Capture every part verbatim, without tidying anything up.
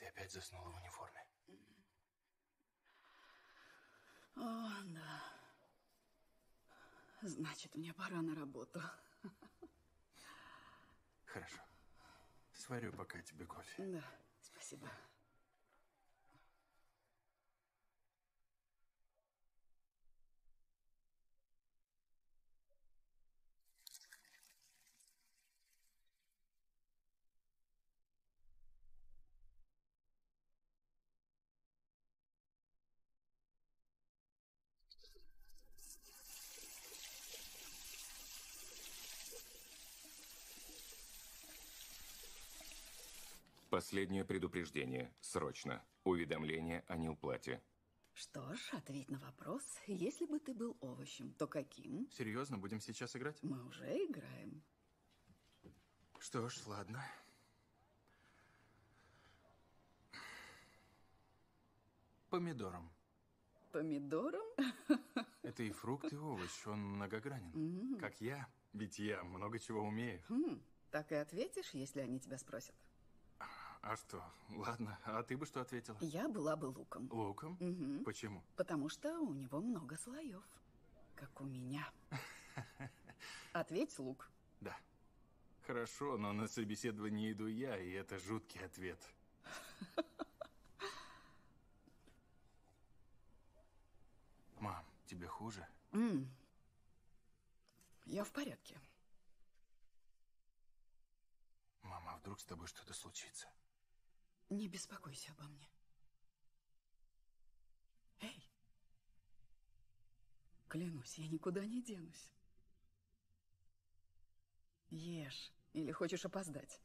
опять заснула в униформе. О, да. Значит, мне пора на работу. Хорошо. Сварю пока тебе кофе. Да, спасибо. Последнее предупреждение. Срочно. Уведомление о неуплате. Что ж, ответь на вопрос. Если бы ты был овощем, то каким? Серьезно, будем сейчас играть? Мы уже играем. Что ж, ладно. Помидором. Помидором? Это и фрукт, и овощ. Он многогранен. Mm-hmm. Как я. Ведь я много чего умею. Mm. Так и ответишь, если они тебя спросят. А что? Ладно. А ты бы что ответила? Я была бы луком. Луком? Угу. Почему? Потому что у него много слоев. Как у меня. Ответь лук. Да. Хорошо, но на собеседование иду я, и это жуткий ответ. Мам, тебе хуже? Mm. Я в порядке. Мама, а вдруг с тобой что-то случится? Не беспокойся обо мне. Эй! Клянусь, я никуда не денусь. Ешь. Или хочешь опоздать?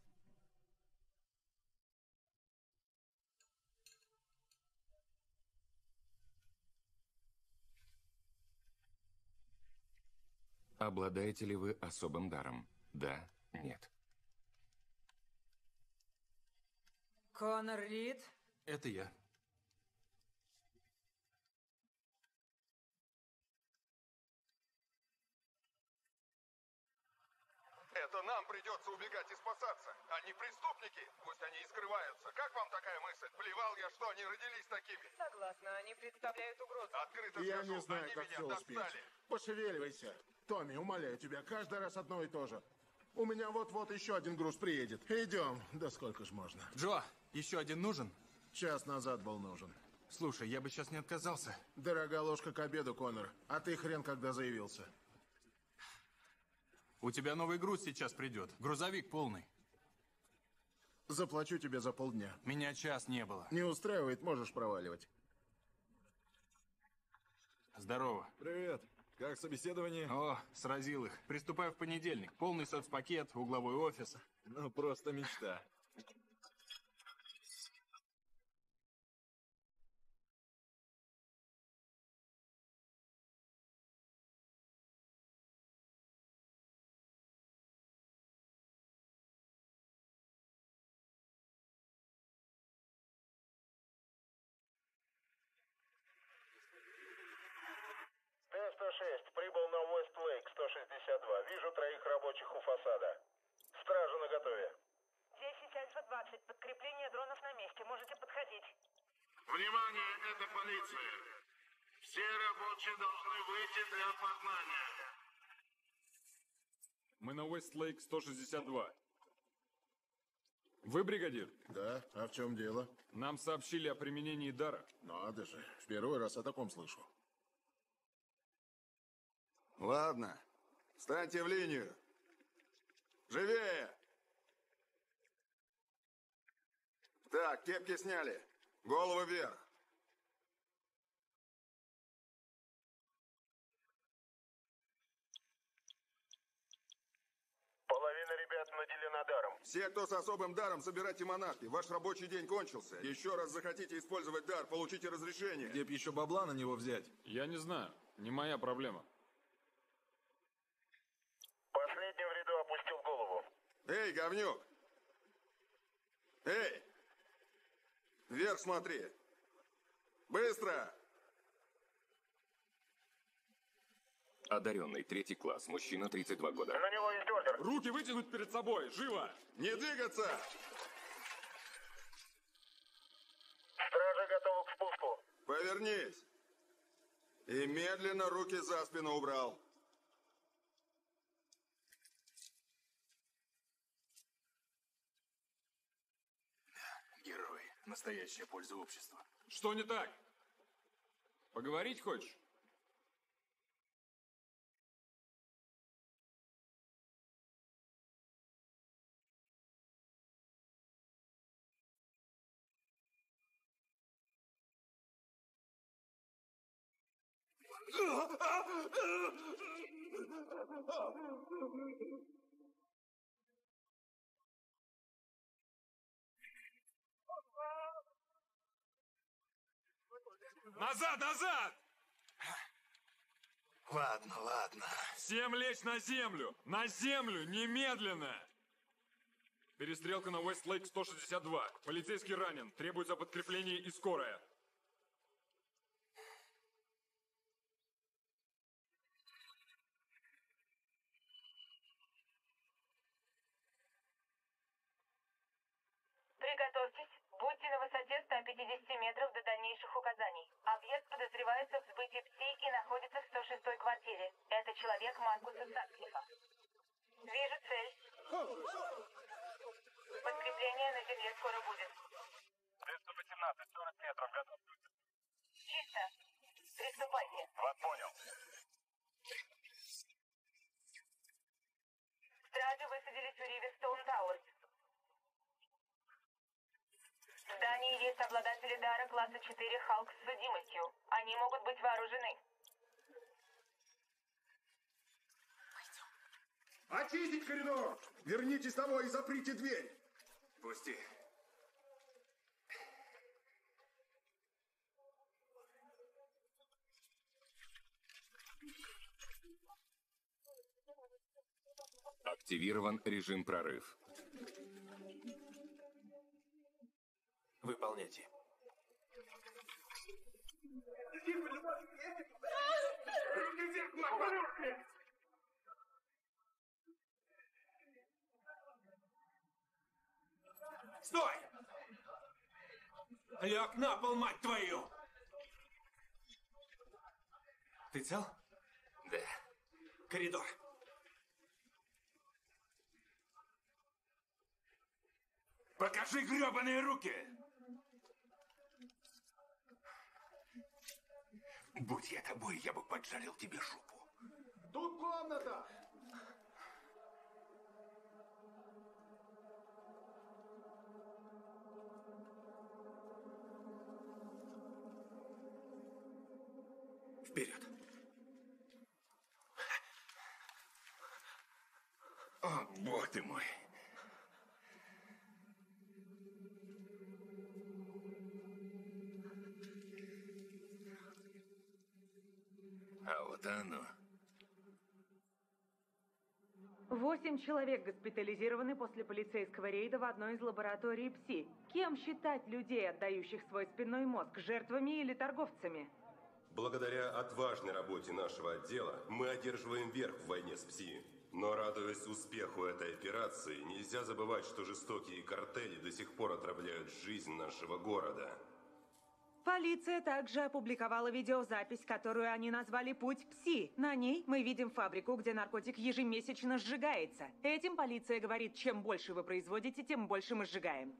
Обладаете ли вы особым даром? Да, нет. Конор Рид? Это я. Это нам придется убегать и спасаться. Они преступники, пусть они и скрываются. Как вам такая мысль? Плевал я, что они родились такими. Согласна, они представляют угрозу. Открыто я скажу, не знаю, они как меня все достали. успеть. Пошевеливайся. Томми, умоляю тебя, каждый раз одно и то же. У меня вот-вот еще один груз приедет. Идем. Да сколько ж можно. Джо, еще один нужен? Час назад был нужен. Слушай, я бы сейчас не отказался. Дорога ложка к обеду, Конор. А ты хрен когда заявился. У тебя новый груз сейчас придет. Грузовик полный. Заплачу тебе за полдня. Меня час не было. Не устраивает, можешь проваливать. Здорово. Привет. Как собеседование? О, сразил их. Приступаю в понедельник. Полный соцпакет, угловой офис. Ну, просто мечта. Т сто шесть прибыл на Уэст-Лейк сто шестьдесят два. Вижу троих рабочих у фасада. Стража наготове. десять Альфа двадцать. Подкрепление дронов на месте. Можете подходить. Внимание, это полиция. Все рабочие должны выйти для опознания. Мы на Уэст-Лейк сто шестьдесят два. Вы бригадир? Да, а в чем дело? Нам сообщили о применении дара. Надо же, в первый раз о таком слышу. Ладно, встаньте в линию. Живее! Так, кепки сняли. Головы вверх. Половина ребят наделена даром. Все, кто с особым даром, собирайте монархи. Ваш рабочий день кончился. Еще раз захотите использовать дар, получите разрешение. Где б еще бабла на него взять? Я не знаю. Не моя проблема. Последний в ряду опустил голову. Эй, говнюк! Эй! Вверх смотри! Быстро! Одаренный, третий класс, мужчина, тридцать два года. На него есть ордер. Руки вытянуть перед собой! Живо! Не двигаться! Повернись. И медленно руки за спину убрал. Герой. Настоящая польза общества. Что не так? Поговорить хочешь? Назад, назад! Ладно, ладно. Всем лечь на землю! На землю! Немедленно! Перестрелка на Уэстлейк сто шестьдесят два. Полицейский ранен. Требуется подкрепление и скорая. Приготовьтесь. Будьте на высоте ста пятидесяти метров до дальнейших указаний. Объект подозревается в сбытии ПСИ и находится в сто шестой квартире. Это человек Маркуса Сатклифа. Вижу цель. Подкрепление на земле скоро будет. триста восемнадцать, сорок метров, готов. Чисто. Приступайте. Вас понял. Стражи высадились у Риверстоун Тауэрс. В здании есть обладатели дара класса четыре Халк с судимостью. Они могут быть вооружены. Очистить коридор! Вернитесь домой и заприте дверь! Пусти. Активирован режим прорыв. Выполняйте. Стой! Лег на пол, мать твою! Ты цел? Да. Коридор. Покажи гребаные руки! Будь я тобой, я бы поджарил тебе жопу. Тут комната! Вперед. О, бог ты мой. А вот оно. Восемь человек госпитализированы после полицейского рейда в одной из лабораторий ПСИ. Кем считать людей, отдающих свой спинной мозг, жертвами или торговцами? Благодаря отважной работе нашего отдела мы одерживаем верх в войне с ПСИ. Но, радуясь успеху этой операции, нельзя забывать, что жестокие картели до сих пор отравляют жизнь нашего города. Полиция также опубликовала видеозапись, которую они назвали «Путь ПСИ». На ней мы видим фабрику, где наркотик ежемесячно сжигается. Этим полиция говорит, чем больше вы производите, тем больше мы сжигаем.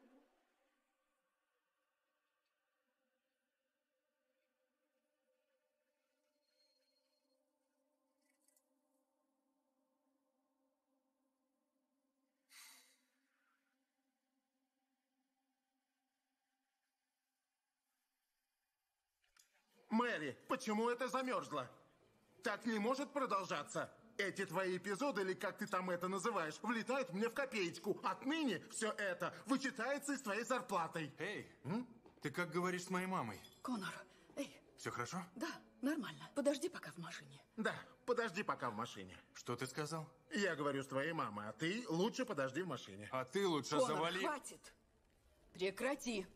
Мэри, почему это замерзло? Так не может продолжаться. Эти твои эпизоды, или как ты там это называешь, влетают мне в копеечку. Отныне все это вычитается из твоей зарплаты. Эй, М? ты как говоришь с моей мамой? Конор, эй. Все хорошо? Да, нормально. Подожди пока в машине. Да, подожди пока в машине. Что ты сказал? Я говорю с твоей мамой, а ты лучше подожди в машине. А ты лучше Конор, завали... хватит. Прекрати.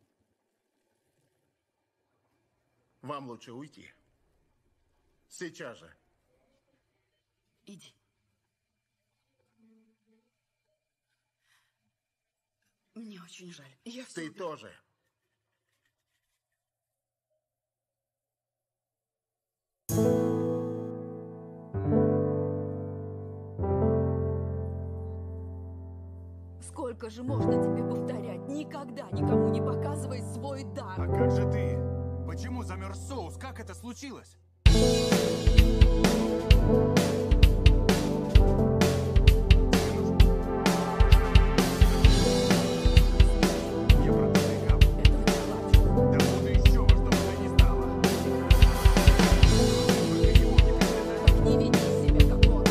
Вам лучше уйти. Сейчас же. Иди. Мне очень жаль. Я все... Ты тоже. Сколько же можно тебе повторять? Никогда никому не показывай свой дар. А как же ты? Почему замерз соус? Как это случилось? Не веди себя как он.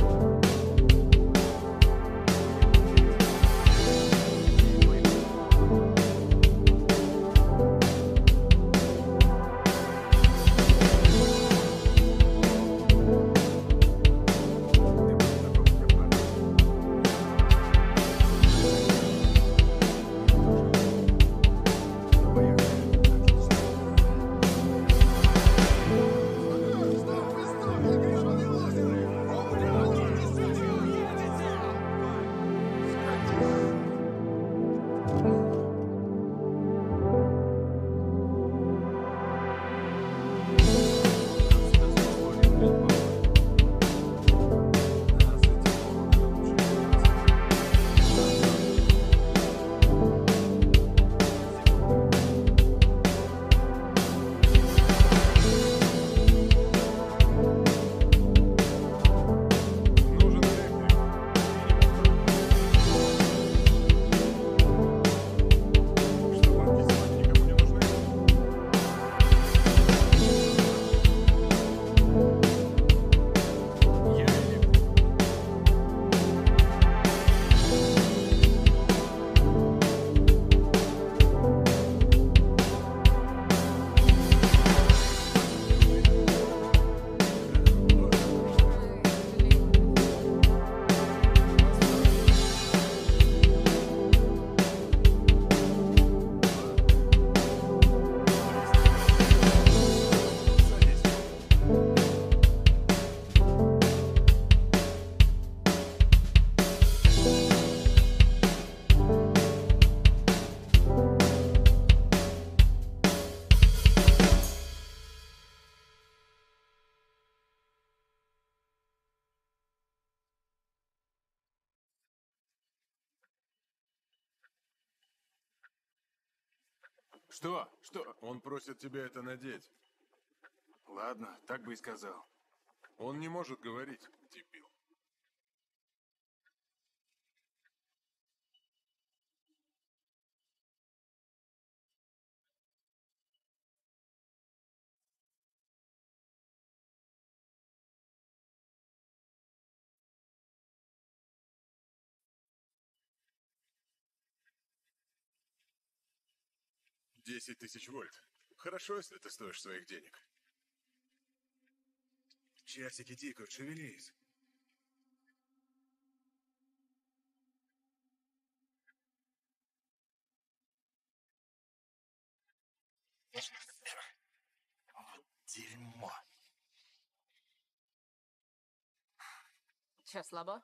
Что? Что? Он просит тебя это надеть. Ладно, так бы и сказал. Он не может говорить, дебил. Десять тысяч вольт. Хорошо, если ты стоишь своих денег. Часики тикают, шевелись. Вот дерьмо. Че, слабо?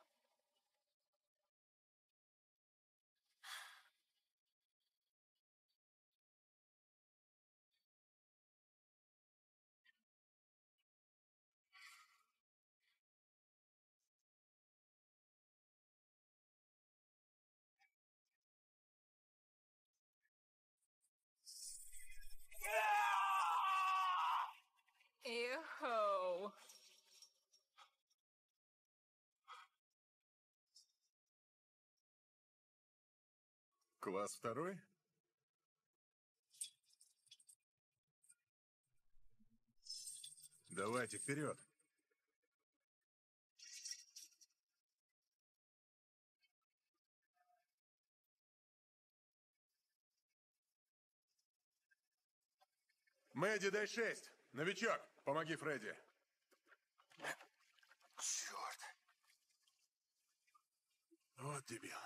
Эу. Класс второй? Давайте вперед. Мэдди, дай шесть. Новичок, помоги Фредди. Черт. Вот дебил.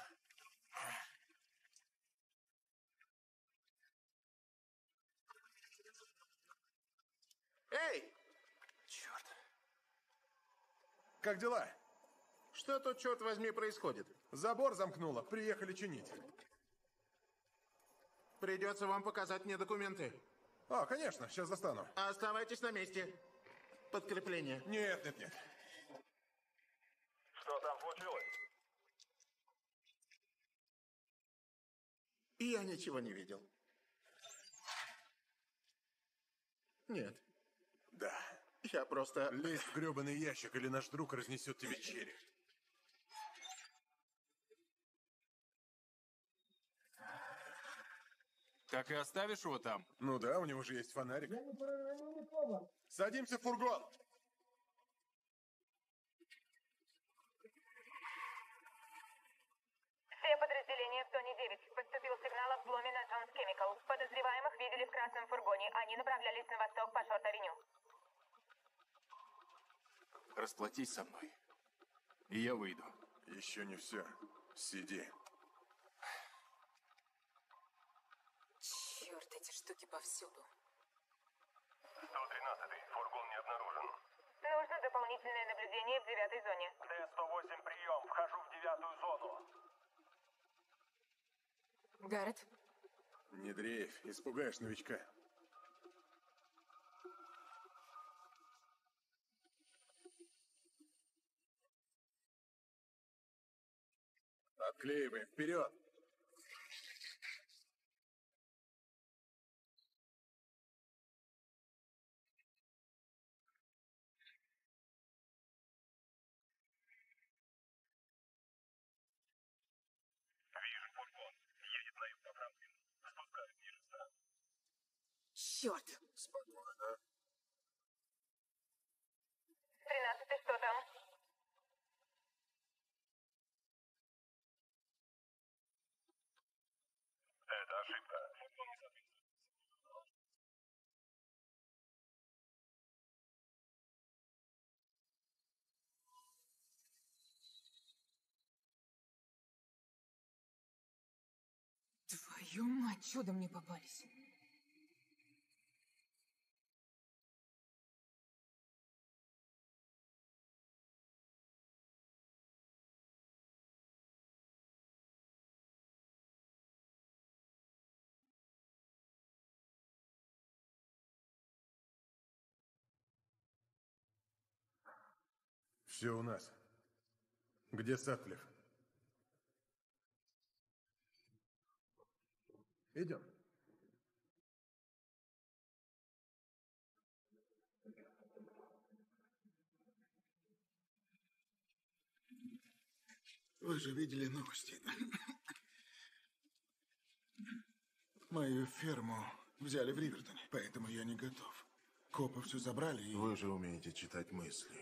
Эй! Черт. Как дела? Что тут, черт возьми, происходит? Забор замкнуло. Приехали чинить. Придется вам показать мне документы. А, конечно, сейчас достану. Оставайтесь на месте. Подкрепление. Нет, нет, нет. Что там случилось? Я ничего не видел. Нет. Да. Я просто... Лезь в гребаный ящик, или наш друг разнесет тебе череп. Так и оставишь его там? Ну да, у него же есть фонарик. Садимся в фургон. Все подразделения в зоне девять. Поступил сигнал о взломе на Джонс Chemical. Подозреваемых видели в красном фургоне. Они направлялись на восток по Шорт-авеню. Расплатись со мной, и я выйду. Еще не все. Сиди. Черт, эти штуки повсюду. сто тринадцатый. Фургон не обнаружен. Нужно дополнительное наблюдение в девятой зоне. Д сто восемь, прием. Вхожу в девятую зону. Гаррет? Не дрейфь, испугаешь новичка. Отклеиваем, вперед! Вижу фургон. Едет на юг по Франклину. Спускаюсь ниже ста. Черт! Спокойно. Тринадцатый, что там? Это ошибка. Твою мать, чудом не попались. Все у нас. Где Сатклифф? Идем. Вы же видели новости. Мою ферму взяли в Ривертоне, поэтому я не готов. Копы все забрали и... Вы же умеете читать мысли.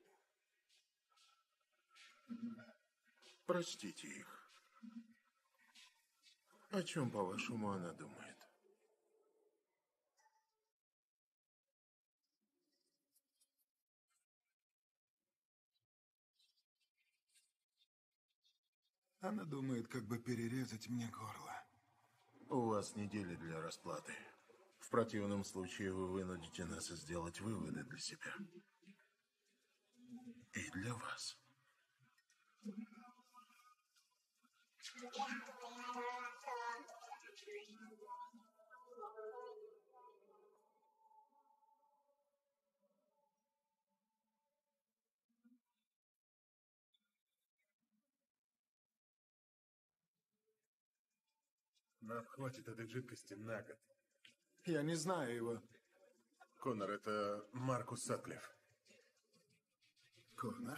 Простите их. О чем, по-вашему, она думает? Она думает, как бы перерезать мне горло. У вас недели для расплаты. В противном случае вы вынудите нас сделать выводы для себя. И для вас. Нам хватит этой жидкости на год. Я не знаю его. Коннор, это Маркус Сатклифф. Коннор?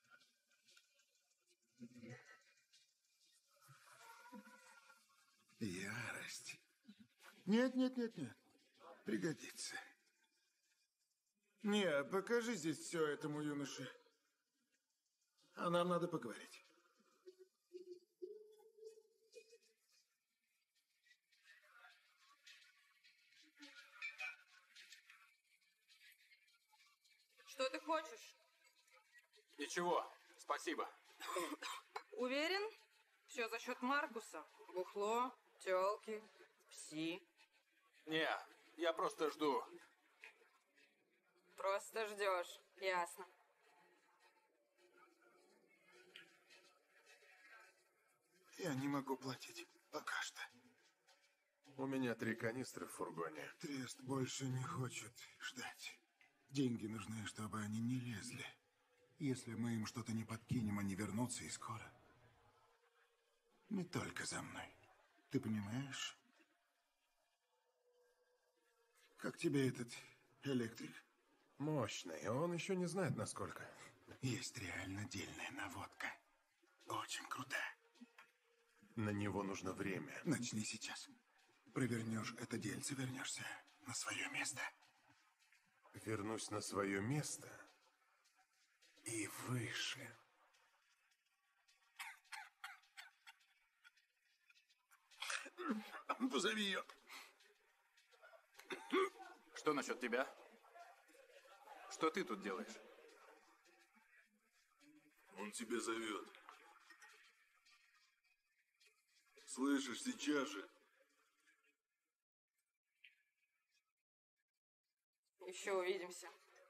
Ярость. Нет, нет, нет, нет. Пригодится. Не, покажи здесь все этому юноше. А нам надо поговорить. Что ты хочешь? Ничего, спасибо. Уверен? Все за счет Маркуса. Бухло, тёлки, пси. Не, я просто жду. Просто ждешь. Ясно. Я не могу платить. Пока что. У меня три канистры в фургоне. Трест больше не хочет ждать. Деньги нужны, чтобы они не лезли. Если мы им что-то не подкинем, они вернутся и скоро. Не только за мной. Ты понимаешь? Как тебе этот электрик? Мощный. Он еще не знает, насколько. Есть реально дельная наводка. Очень крутая. На него нужно время. Начни сейчас. Провернешь это дельце, вернешься на свое место. Вернусь на свое место и выше. Позови ее. Что насчет тебя? Что ты тут делаешь? Он тебя зовет. Слышишь, сейчас же. Еще увидимся.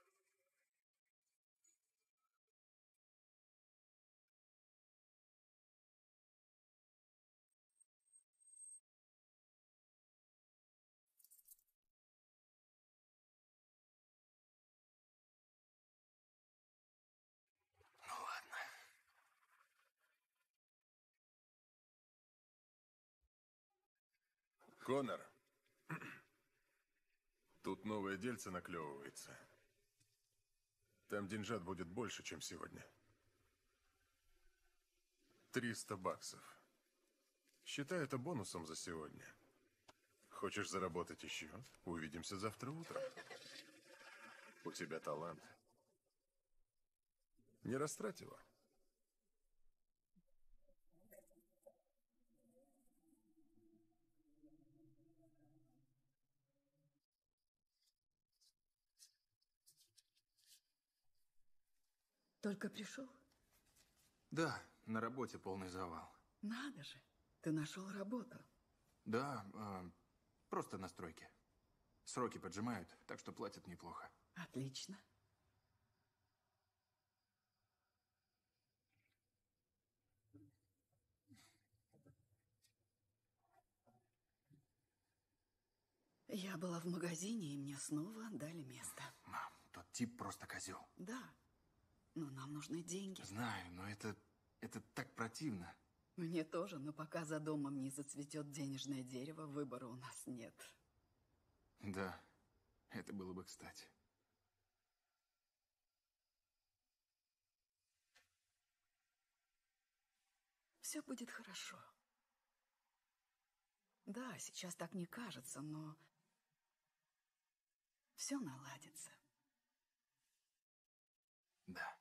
Ну ладно. Конор. Тут новое дельце наклевывается. Там деньжат будет больше, чем сегодня. Триста баксов. Считай это бонусом за сегодня. Хочешь заработать еще? Увидимся завтра утром. У тебя талант. Не растрать его. Только пришел? Да, на работе полный завал. Надо же, ты нашел работу. Да, э, просто на стройке. Сроки поджимают, так что платят неплохо. Отлично. Я была в магазине, и мне снова отдали место. Мам, тот тип просто козел. Да, но нам нужны деньги. Знаю, но это, это так противно. Мне тоже, но пока за домом не зацветет денежное дерево, выбора у нас нет. Да, это было бы кстати. Все будет хорошо. Да, сейчас так не кажется, но все наладится. Да.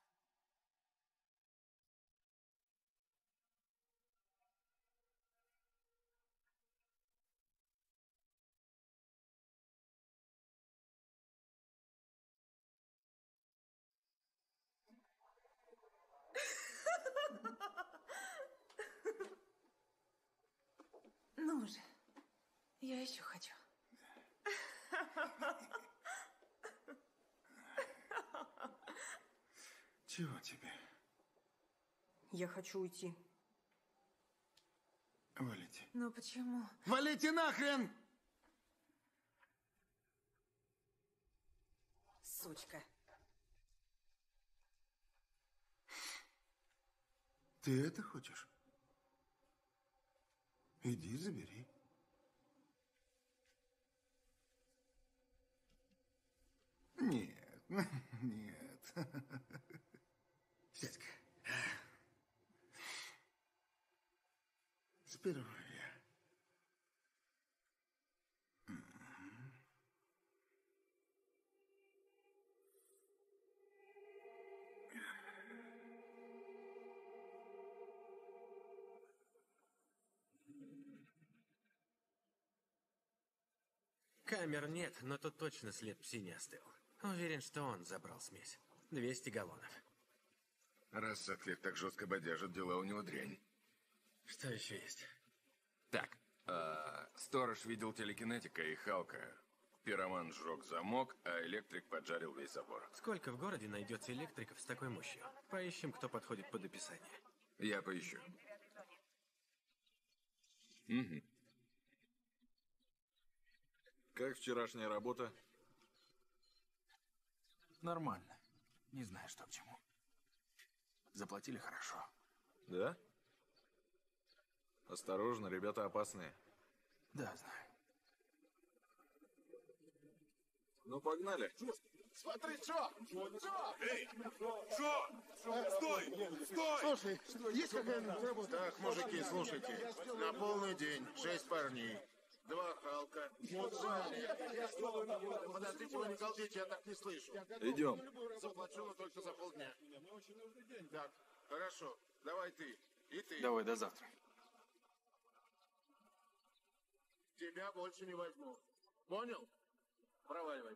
Ну же, я еще хочу. Чего тебе? Я хочу уйти. Валите. Ну почему? Валите нахрен! Сучка. Ты это хочешь? Иди, забери. Нет, нет. Сядь-ка. Сперва я. Камер нет, но тут точно след пси не остыл. Уверен, что он забрал смесь. двести галлонов. Раз Сатклифф так жестко бодяжит, дела у него дрянь. Что еще есть? Так, э, сторож видел телекинетика и Халка. Пироман сжег замок, а электрик поджарил весь забор. Сколько в городе найдется электриков с такой мощью? Поищем, кто подходит под описание. Я поищу. Угу. Как вчерашняя работа? Нормально. Не знаю, что к чему. Заплатили хорошо. Да? Осторожно, ребята опасные. Да, знаю. Ну, погнали. Смотри, Джо! Джо! Эй! Джо! Стой! Стой! Слушай, есть какая-нибудь работа? Так, мужики, слушайте. На полный день шесть парней. Два Халка. Подождите, вы не колдите, я так не слышу. Идем. Заплачу, но только за полдня. Так, хорошо. Давай ты. И ты. Давай, до завтра. Тебя больше не возьму. Понял? Проваливай.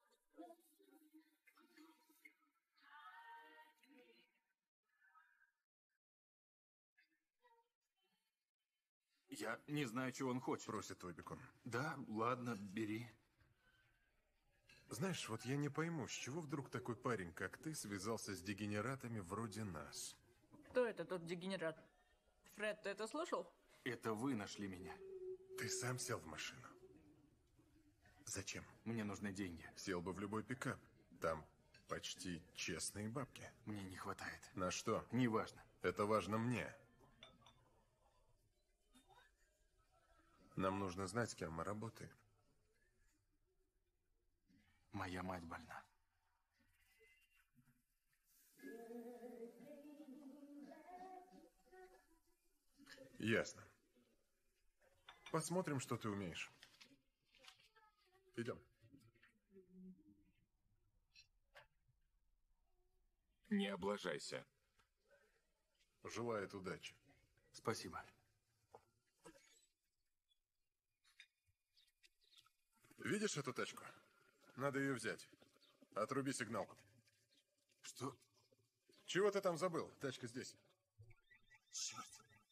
Я не знаю, чего он хочет. Просит твой бекон. Да, ладно, бери. Знаешь, вот я не пойму, с чего вдруг такой парень, как ты, связался с дегенератами вроде нас? Кто это тот дегенерат? Фред, ты это слышал? Это вы нашли меня. Ты сам сел в машину. Зачем? Мне нужны деньги. Сел бы в любой пикап. Там почти честные бабки. Мне не хватает. На что? Неважно. Это важно мне. Нам нужно знать, с кем мы работаем. Моя мать больна. Ясно. Посмотрим, что ты умеешь. Идем. Не облажайся. Желает удачи. Спасибо. Видишь эту тачку? Надо ее взять. Отруби сигналку. Что? Чего ты там забыл? Тачка здесь. Черт.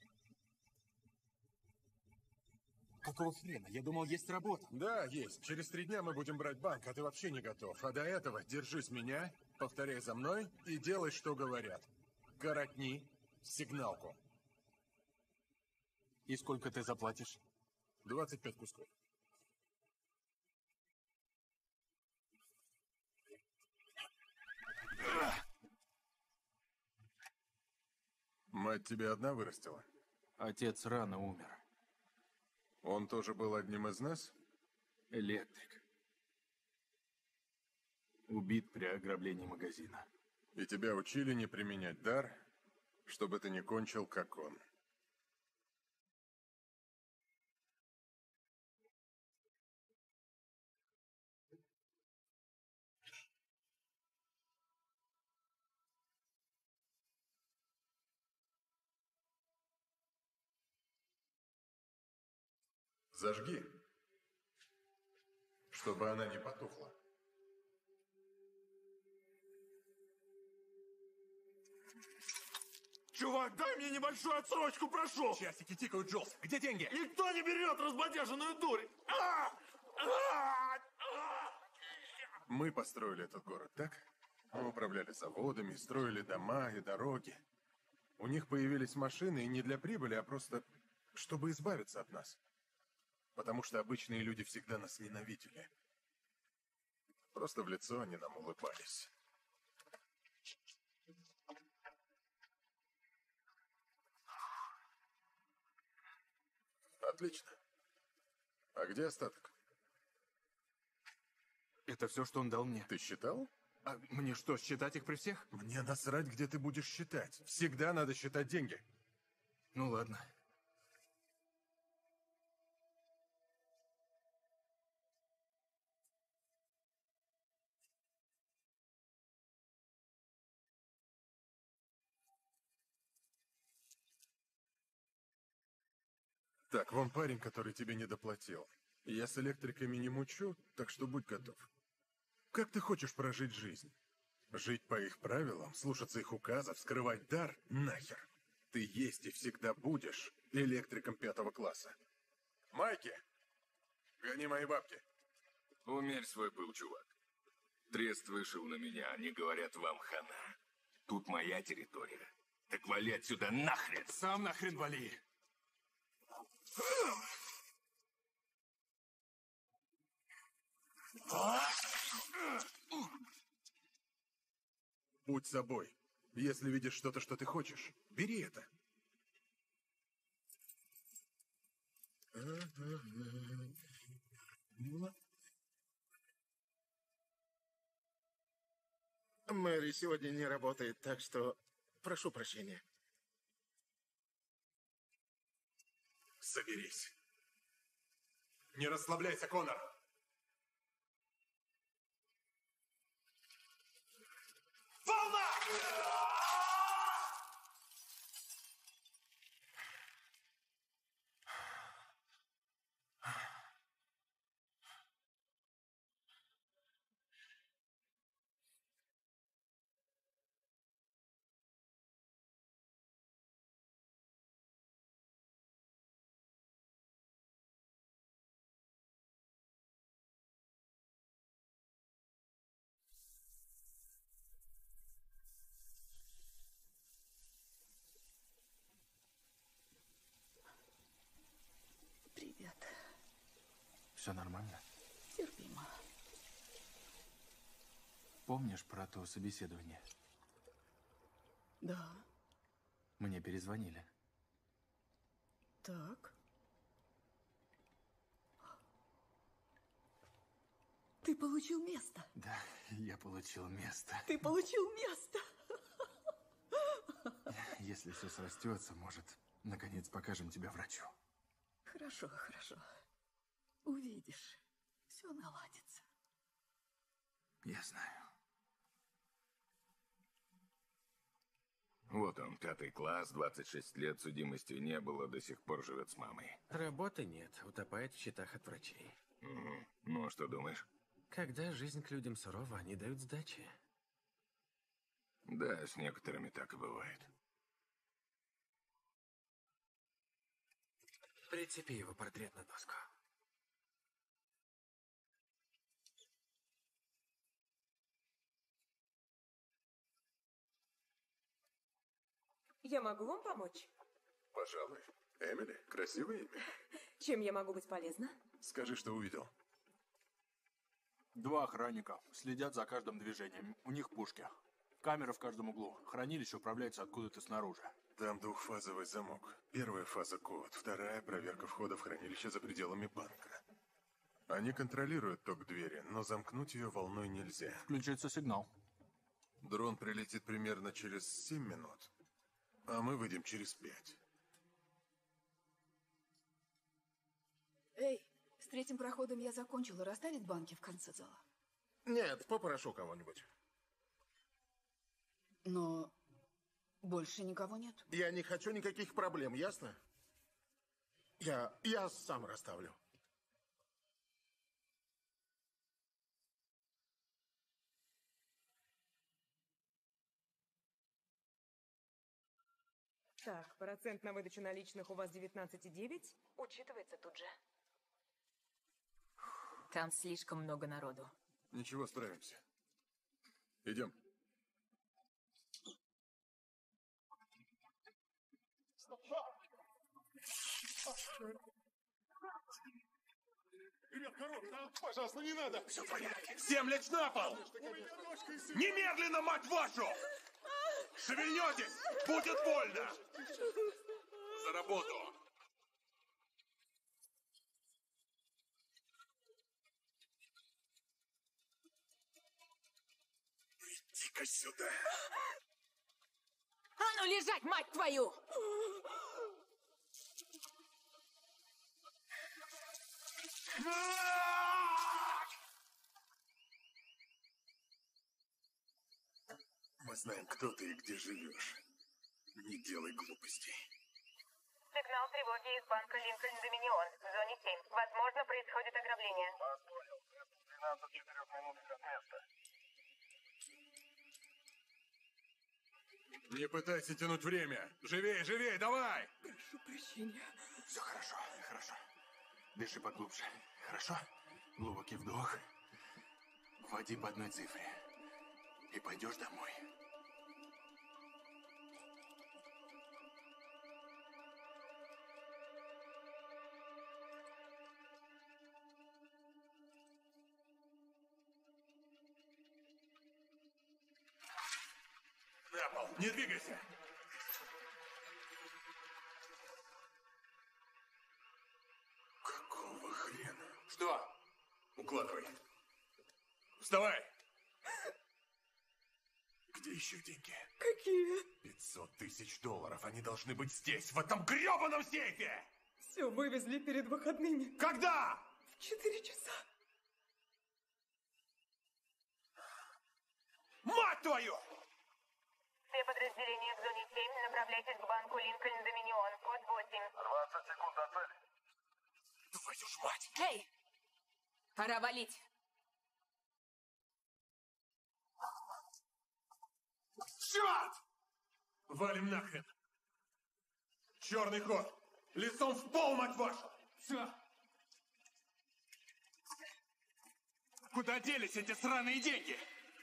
Какого хрена? Я думал, есть работа. Да, есть. Через три дня мы будем брать банк, а ты вообще не готов. А до этого держись меня, повторяй за мной и делай, что говорят. Коротни сигналку. И сколько ты заплатишь? двадцать пять кусков. Мать тебя одна вырастила? Отец рано умер. Он тоже был одним из нас? Электрик. Убит при ограблении магазина. И тебя учили не применять дар, чтобы ты не кончил, как он. Зажги, чтобы она не потухла. Чувак, дай мне небольшую отсрочку, прошу! Часики тикают, Джолс. Где деньги? Никто не берет разбодяженную дурь! А! А! А! Мы построили этот город, так? Мы управляли заводами, строили дома и дороги. У них появились машины и не для прибыли, а просто чтобы избавиться от нас. Потому что обычные люди всегда нас ненавидели. Просто в лицо они нам улыбались. Отлично. А где остаток? Это все, что он дал мне. Ты считал? А мне что, считать их при всех? Мне насрать, где ты будешь считать. Всегда надо считать деньги. Ну ладно. Так, вон парень, который тебе не доплатил. Я с электриками не мучу, так что будь готов. Как ты хочешь прожить жизнь? Жить по их правилам, слушаться их указов, скрывать дар? Нахер. Ты есть и всегда будешь электриком пятого класса. Майки, гони мои бабки. Умерь свой пыл, чувак. Трест вышел на меня, они говорят вам хана. Тут моя территория. Так вали отсюда нахрен! Сам нахрен вали! Будь собой. Если видишь что-то, что ты хочешь, бери это. Мэри сегодня не работает, так что прошу прощения. Соберись. Не расслабляйся, Коннор. Волна! Привет. Все нормально? Терпимо. Помнишь про то собеседование? Да. Мне перезвонили. Так. Ты получил место. Да, я получил место. Ты получил место. Если все срастется, может, наконец покажем тебя врачу. Хорошо, хорошо. Увидишь. Все наладится. Я знаю. Вот он, пятый класс, двадцать шесть лет, судимости не было, до сих пор живет с мамой. Работы нет, утопает в счетах от врачей. Угу. Ну, что думаешь? Когда жизнь к людям сурова, они дают сдачи. Да, с некоторыми так и бывает. Прицепи его портрет на доску. Я могу вам помочь? Пожалуй. Эмили, красивое имя. Чем я могу быть полезна? Скажи, что увидел. Два охранника следят за каждым движением. У них пушки. Камера в каждом углу. Хранилище управляется откуда-то снаружи. Там двухфазовый замок. Первая фаза — код, вторая — проверка входа в хранилище за пределами банка. Они контролируют ток двери, но замкнуть ее волной нельзя. Включится сигнал. Дрон прилетит примерно через семь минут, а мы выйдем через пять. Эй, с третьим проходом я закончила. Расставить банки в конце зала? Нет, попрошу кого-нибудь. Но больше никого нет. Я не хочу никаких проблем, ясно? Я, я сам расставлю. Так, процент на выдачу наличных у вас девятнадцать и девять. Учитывается тут же. Там слишком много народу. Ничего, справимся. Идем. Ребят, коробка, пожалуйста, не надо. Все в порядке. Всем лечь на пол! Немедленно, мать вашу! Шевельнетесь! Будет больно! За работу! Иди-ка сюда! А ну лежать, мать твою! Мы знаем, кто ты и где живешь. Не делай глупостей. Сигнал тревоги из банка Линкольн Доминион в зоне семь. Возможно, происходит ограбление. Вас понял. тринадцать четырех минутах от места. Не пытайся тянуть время. Живей, живей, давай! Прошу прощения. Все хорошо, хорошо. Дыши поглубже. Хорошо? Глубокий вдох. Вводи по одной цифре. И пойдешь домой. На пол, не двигайся! Что? Укладывай. Вставай! Где еще деньги? Какие? пятьсот тысяч долларов. Они должны быть здесь, в этом гребаном сейфе! Все вывезли перед выходными. Когда? В четыре часа. Мать твою! Все подразделения в зоне семь, направляйтесь к банку Линкольн Доминион, код восемь. двадцать секунд до цели. Твою ж мать! Эй! Пора валить. Черт! Валим нахрен. Черный ход. Лицом в пол, мать вашу! Все. Куда делись эти сраные деньги?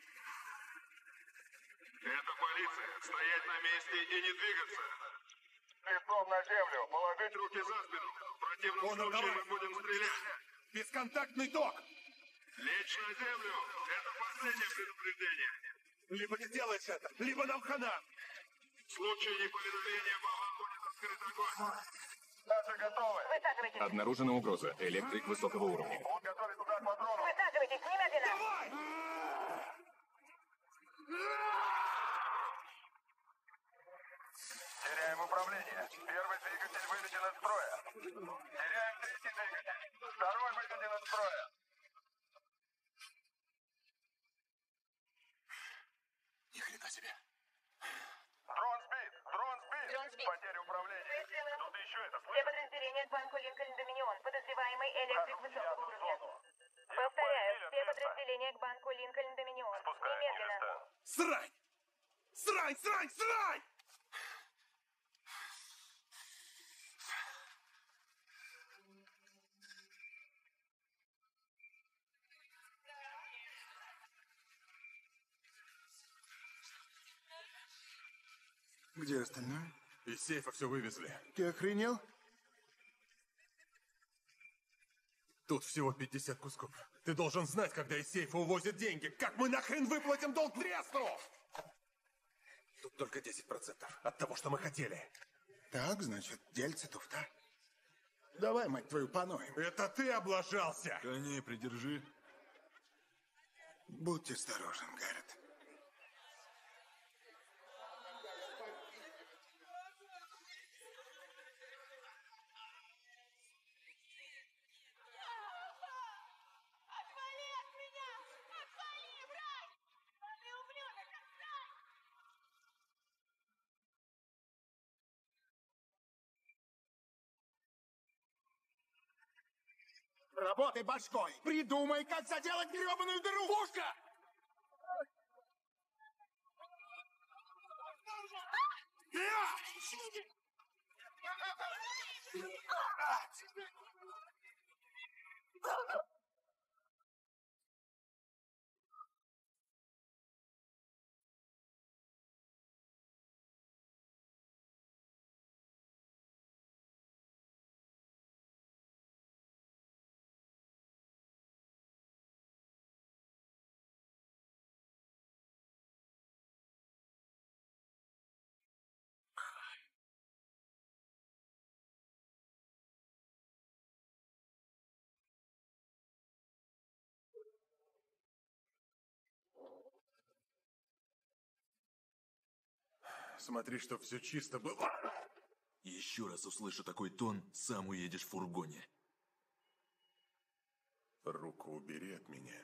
Это полиция. Стоять на месте и не двигаться. Лицом на землю. Положить руки за спину. В противном Конор, случае давай. мы будем стрелять. Бесконтактный ток. Лечь на землю. Это последнее предупреждение. Либо ты делаешь это, либо нам хана. В случае неповиновения по вам будет открыт огонь. Наши готовы. Высаживайтесь. Обнаружена угроза. Электрик высокого уровня. Готовить удар по дрону. Высаживайтесь немедленно. Давай! Теряем управление. Первый двигатель выведен из строя. Теряем третий двигатель. Второй выведен из строя. Ни хрена себе. Дрон сбит. Дрон сбит. Дрон сбит. Потеря управления. Тут еще это Все слышишь? подразделения к банку Линкольн Доминион. Подозреваемый электрик Прошу высокого снятую уровня. зону. Повторяю, Десять все место. подразделения к банку Линкольн Доминион. Спускаем Немедленно. место. Срань! Срань, срань, срань! Где остальное? Из сейфа все вывезли. Ты охренел? Тут всего пятьдесят кусков. Ты должен знать, когда из сейфа увозят деньги. Как мы нахрен выплатим долг тресту? Тут только десять процентов от того, что мы хотели. Так, значит, дельце туфта. Давай, мать твою, поноем. Это ты облажался! Коней придержи. Будь осторожен, Гаррет. Работай башкой! Придумай, как заделать гребаную дыру! Пушка! Смотри, чтоб все чисто было. Еще раз услышу такой тон, сам уедешь в фургоне. Руку убери от меня.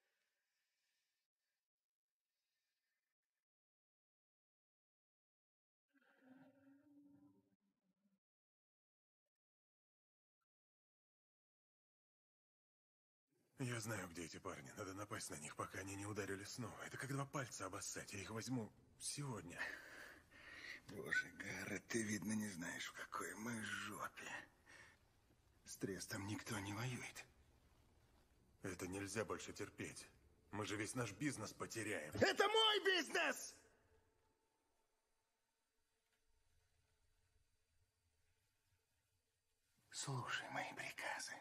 Я знаю, где эти парни. Надо напасть на них, пока они не ударили снова. Это как два пальца обоссать. Я их возьму сегодня. Боже, Гаррет, ты, видно, не знаешь, в какой мы жопе. С Трестом никто не воюет. Это нельзя больше терпеть. Мы же весь наш бизнес потеряем. Это мой бизнес! Слушай мои приказы.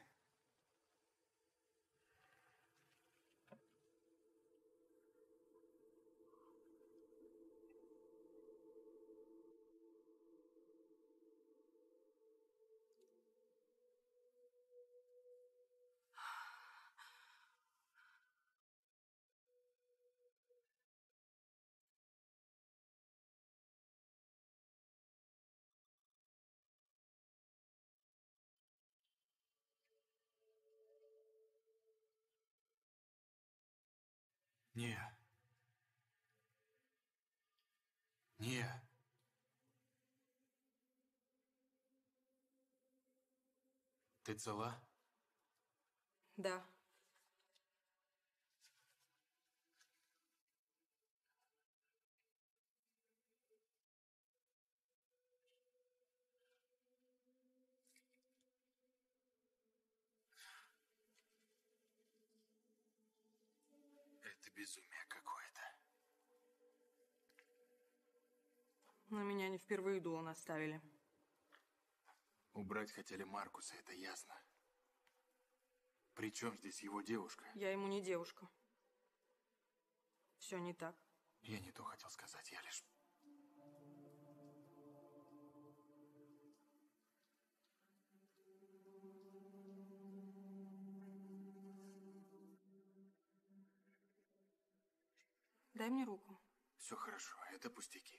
Не. Не. Ты цела? Да. Это безумие какое-то. На меня не впервые дуло наставили. Убрать хотели Маркуса, это ясно. Причем здесь его девушка? Я ему не девушка. Все не так. Я не то хотел сказать, я лишь... Дай мне руку. Все хорошо, это пустяки.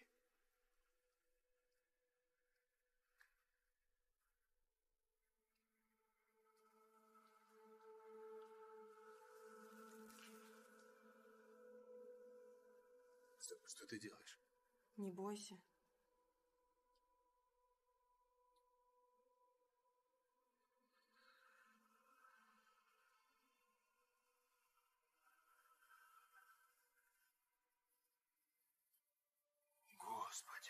Что ты делаешь? Не бойся. Господи.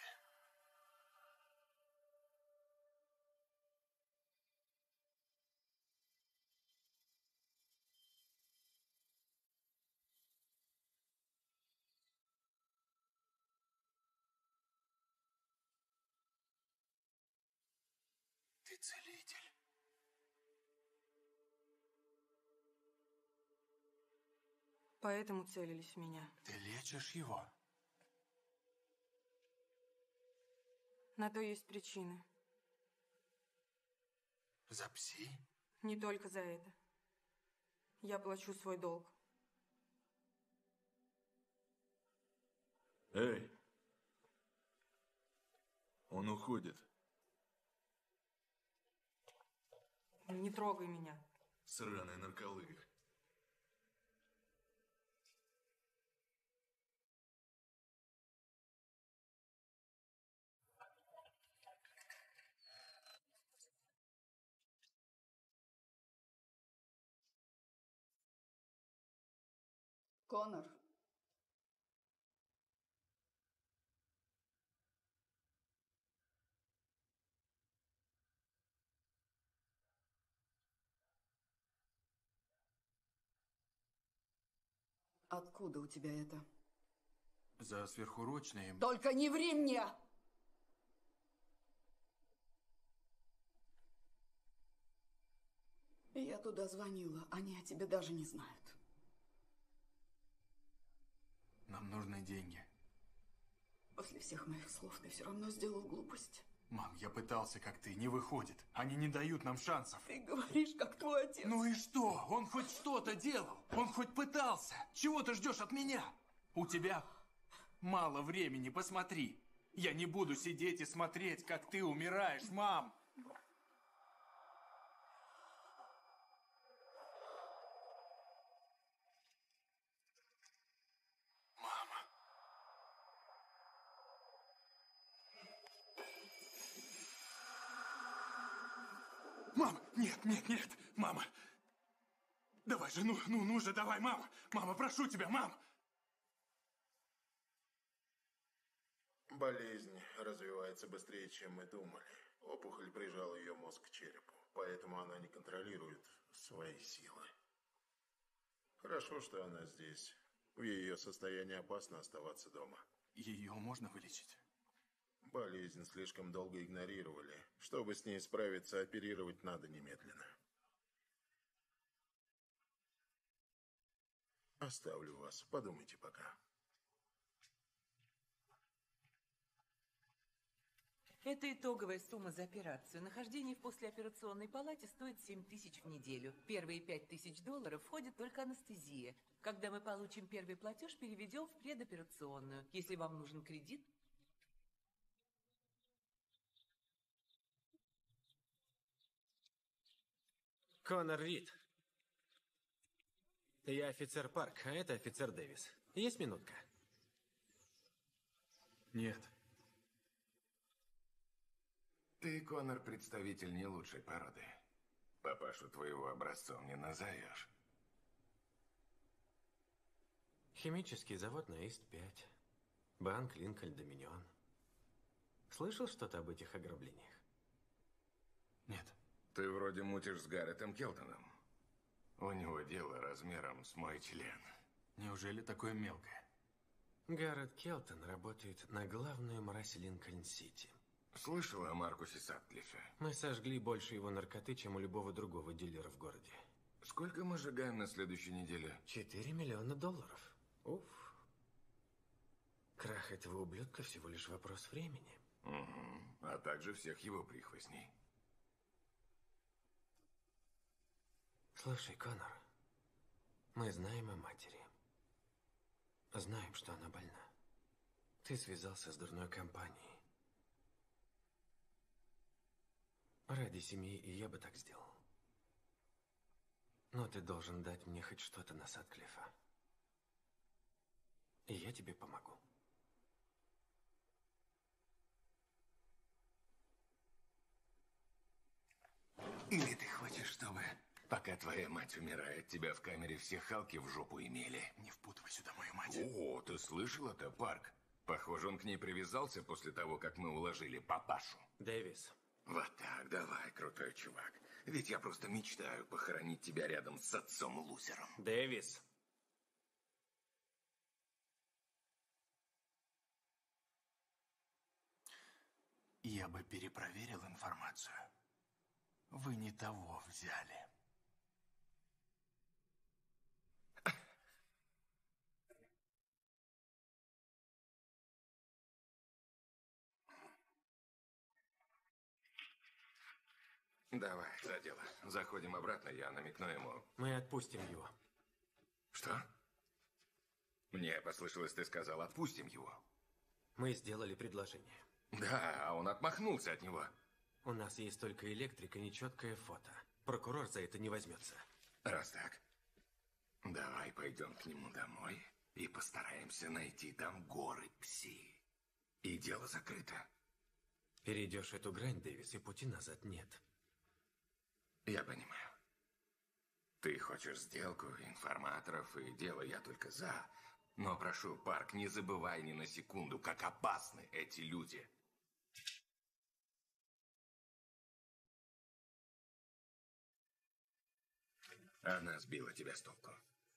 Ты целитель. Поэтому целились в меня. Ты лечишь его? На то есть причины. За Пси? Не только за это. Я плачу свой долг. Эй! Он уходит. Не трогай меня. Сраная нарколыга. Конор. Откуда у тебя это? За сверхурочные... Только не ври мне! Я туда звонила, они о тебе даже не знают. Нам нужны деньги. После всех моих слов ты все равно сделал глупость. Мам, я пытался, как ты, не выходит. Они не дают нам шансов. Ты говоришь, как твой отец. Ну и что? Он хоть что-то делал. Он хоть пытался. Чего ты ждешь от меня? У тебя мало времени, посмотри. Я не буду сидеть и смотреть, как ты умираешь, мам. Мама, нет, нет, нет, мама. Давай же, ну, ну, ну же, давай, мама. Мама, прошу тебя, мам. Болезнь развивается быстрее, чем мы думали. Опухоль прижала ее мозг к черепу, поэтому она не контролирует свои силы. Хорошо, что она здесь. В ее состоянии опасно оставаться дома. Ее можно вылечить? Болезнь слишком долго игнорировали. Чтобы с ней справиться, оперировать надо немедленно. Оставлю вас. Подумайте пока. Это итоговая сумма за операцию. Нахождение в послеоперационной палате стоит семь тысяч в неделю. Первые пять тысяч долларов входит только анестезия. Когда мы получим первый платеж, переведем в предоперационную. Если вам нужен кредит... Конор Рид. Я офицер Парк, а это офицер Дэвис. Есть минутка? Нет. Ты, Конор, представитель не лучшей породы. Папашу твоего образцом не назовешь. Химический завод на Ист пять. Банк Линкольн Доминион. Слышал что-то об этих ограблениях? Нет. Ты вроде мутишь с Гарретом Келтоном. У него дело размером с мой член. Неужели такое мелкое? Гаррет Келтон работает на главную мразь Линкольн-Сити. Слышал о Маркусе Сатклиффе? Мы сожгли больше его наркоты, чем у любого другого дилера в городе. Сколько мы сжигаем на следующей неделе? Четыре миллиона долларов. Уф. Крах этого ублюдка всего лишь вопрос времени. Угу. А также всех его прихвостней. Слушай, Конор, мы знаем о матери. Знаем, что она больна. Ты связался с дурной компанией. Ради семьи и я бы так сделал. Но ты должен дать мне хоть что-то на Сатклиффа. И я тебе помогу. Или ты хочешь, чтобы, пока твоя мать умирает, тебя в камере все Халки в жопу имели? Не впутывай сюда мою мать. О, ты слышал это, Парк? Похоже, он к ней привязался после того, как мы уложили папашу. Дэвис. Вот так, давай, крутой чувак. Ведь я просто мечтаю похоронить тебя рядом с отцом-лузером. Дэвис. Я бы перепроверил информацию. Вы не того взяли. Давай, за дело. Заходим обратно, я намекну ему. Мы отпустим его. Что? Мне послышалось, ты сказал, отпустим его. Мы сделали предложение. Да, а он отмахнулся от него. У нас есть только электрик и нечеткое фото. Прокурор за это не возьмется. Раз так, давай пойдем к нему домой и постараемся найти там горы Пси. И дело закрыто. Перейдешь эту грань, Дэвис, и пути назад нет. Я понимаю. Ты хочешь сделку, информаторов, и дело я только за. Но прошу, Парк, не забывай ни на секунду, как опасны эти люди. Она сбила тебя с толку.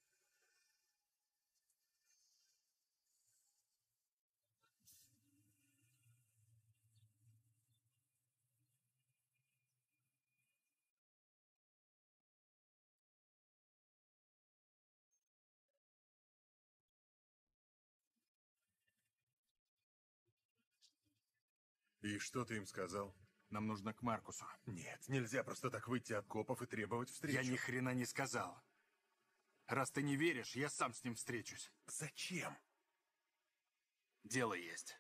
И что ты им сказал? Нам нужно к Маркусу. Нет, нельзя просто так выйти от копов и требовать встречи. Я ни хрена не сказал. Раз ты не веришь, я сам с ним встречусь. Зачем? Дело есть.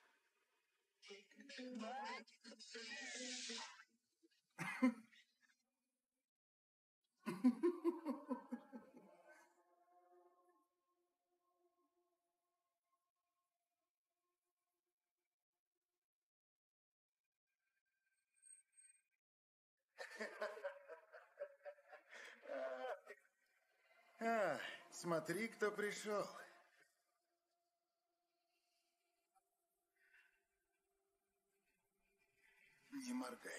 А, смотри, кто пришел. Не моргай.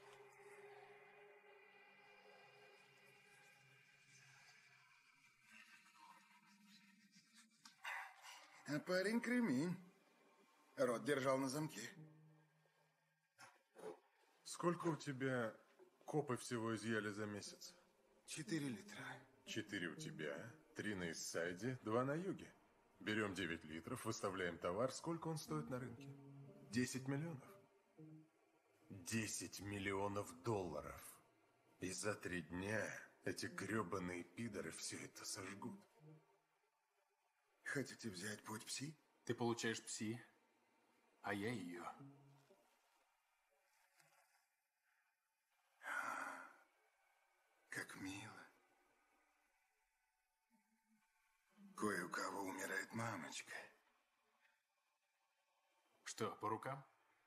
А парень кремень. Рот держал на замке. Сколько у тебя копы всего изъяли за месяц? Четыре литра. Четыре у тебя, три на Иссайде, два на юге. Берем девять литров, выставляем товар. Сколько он стоит на рынке? Десять миллионов. Десять миллионов долларов. И за три дня эти гребаные пидоры все это сожгут. Хотите взять путь Пси? Ты получаешь Пси, а я ее. Как мило. Кое у кого умирает Привет, мамочка. Что, по рукам?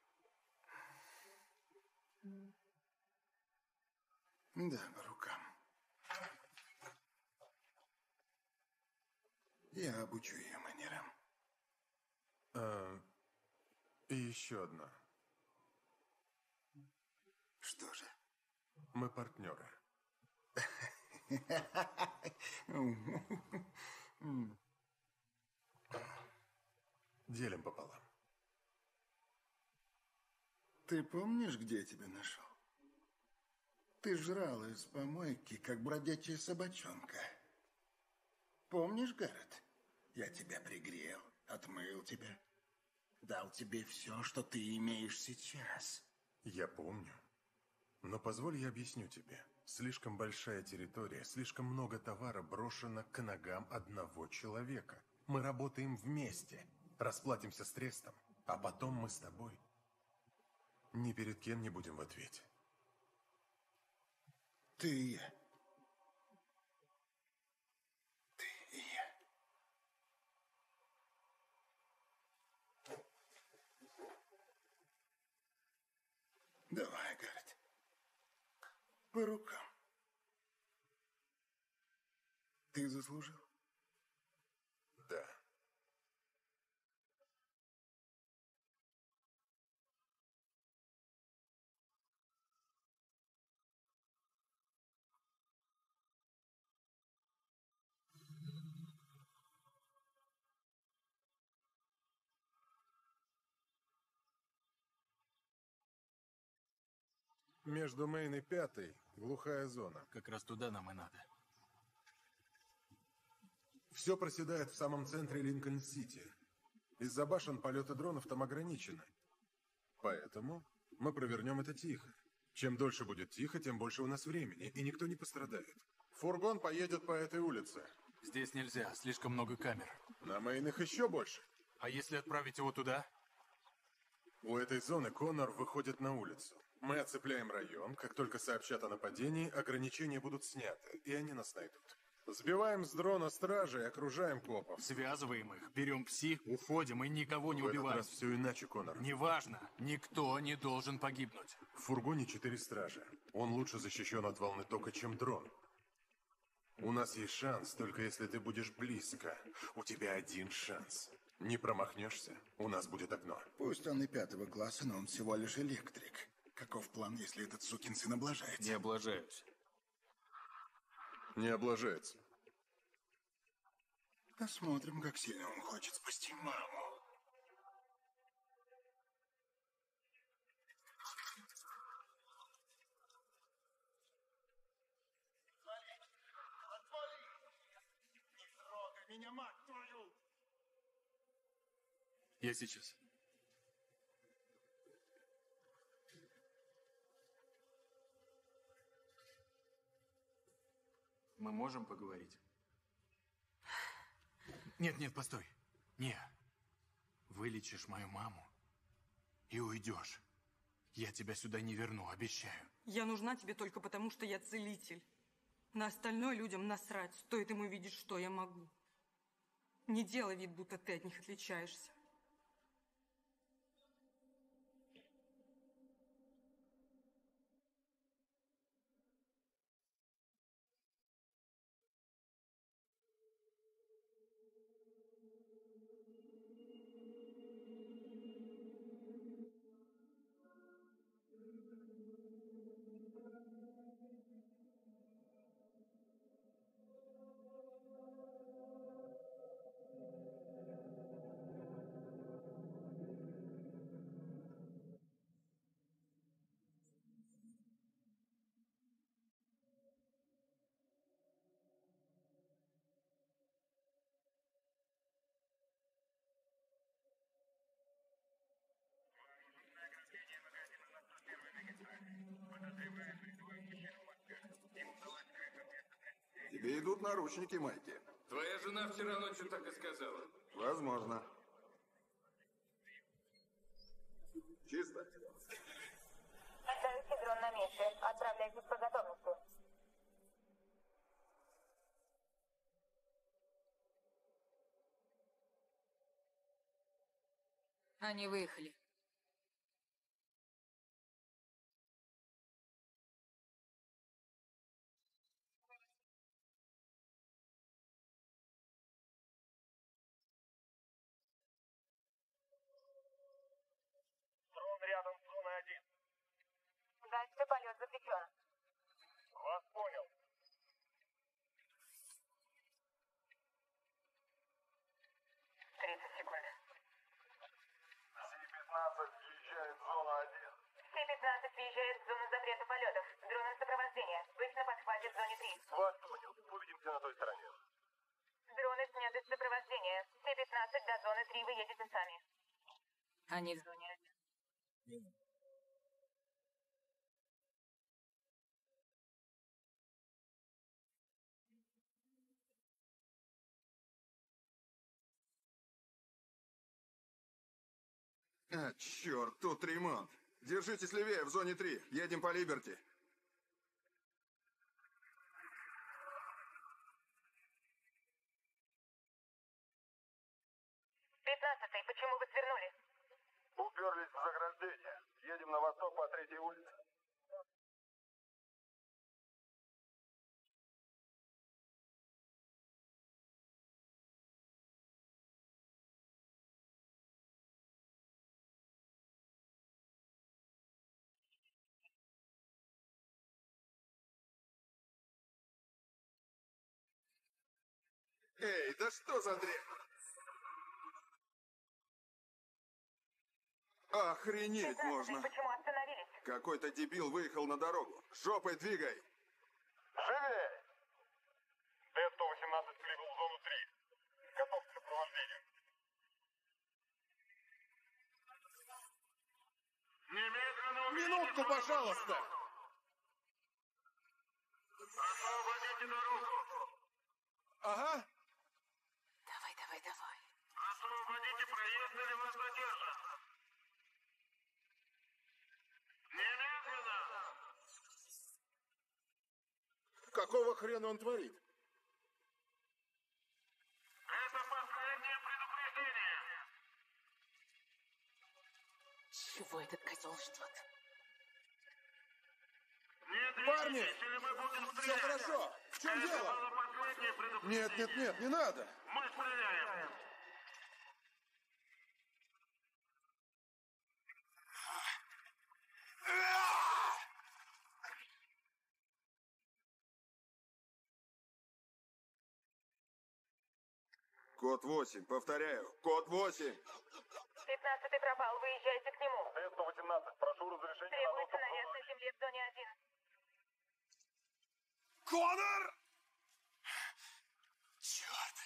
Да, по рукам. Я обучу ее манерам. А, и еще одно. Что же? Мы партнеры. Делим пополам. Ты помнишь, где я тебя нашел? Ты жрал из помойки, как бродячая собачонка. Помнишь, Гаррет? Я тебя пригрел, отмыл тебя, дал тебе все, что ты имеешь сейчас. Я помню. Но позволь я объясню тебе. Слишком большая территория, слишком много товара брошено к ногам одного человека. Мы работаем вместе, расплатимся с трестом, а потом мы с тобой ни перед кем не будем в ответе. Ты и я. Ты и я. Давай, Гаррет. По рукам. Ты заслужил? Да. Между Мэйн и Пятой глухая зона. Как раз туда нам и надо. Все проседает в самом центре Линкольн-Сити. Из-за башен полеты дронов там ограничены. Поэтому мы провернем это тихо. Чем дольше будет тихо, тем больше у нас времени, и никто не пострадает. Фургон поедет по этой улице. Здесь нельзя, слишком много камер. На Мэйн их еще больше. А если отправить его туда? У этой зоны Коннор выходит на улицу. Мы оцепляем район. Как только сообщат о нападении, ограничения будут сняты, и они нас найдут. Сбиваем с дрона стражи и окружаем копов. Связываем их, берем пси, уходим и никого не В убиваем. этот раз все иначе, Коннор. Неважно, никто не должен погибнуть. В фургоне четыре стража. Он лучше защищен от волны тока, чем дрон. У нас есть шанс, только если ты будешь близко. У тебя один шанс. Не промахнешься, у нас будет окно. Пусть он и пятого класса, но он всего лишь электрик. Каков план, если этот сукин сын облажается? Не облажаюсь. Не облажается. Посмотрим, как сильно он хочет спасти маму. Не трогай меня, мать твою! Я сейчас. Мы можем поговорить? Нет, нет, постой. Не. Вылечишь мою маму и уйдешь. Я тебя сюда не верну, обещаю. Я нужна тебе только потому, что я целитель. На остальное людям насрать. Стоит им увидеть, что я могу. Не делай вид, будто ты от них отличаешься. Тебе идут наручники, Майки. Твоя жена вчера ночью так и сказала. Возможно. Чисто. Ожидающий дрон на месте. Отправляйтесь по готовности. Они выехали. Дрон рядом с зоной один. Дальше полет запрещен. Вас понял. тридцать секунд. Си пятнадцать въезжает в зону один. Си пятнадцать въезжает в зону запрета полетов. Дроном сопровождения. Быть на подхвате в зоне три. Вас понял. Увидимся на той стороне. Дроны сняты с сопровождения. Си пятнадцать до зоны три вы едете сами. Они в зоне один. А, черт, тут ремонт. Держитесь левее, в зоне три. Едем по Либерти. Пятнадцатый, почему вы свернули? Уперлись в заграждение. Едем на восток по третьей улице. Эй, да что за дрянь? Охренеть можно. Почему остановились? Какой-то дебил выехал на дорогу. Жопой двигай. Живее! Т сто восемнадцать прибыл в зону три. Готов к сопровождению. Немедленно Минутку, пожалуйста! Освободите дорогу! Ага. Давай, давай, давай. Освободите проезд или вас задержат. Немедленно! Какого хрена он творит? Это последнее предупреждение. Чего этот козел ждет? Парни! Все хорошо! В чем дело? Нет, нет, нет, не надо! Мы стреляем! Код восемь, повторяю, код восемь. Пятнадцатый пропал, выезжайте к нему. Т сто восемнадцать, прошу разрешения на Требуется доступ. наряд на земле в зоне один. Конор! Черт!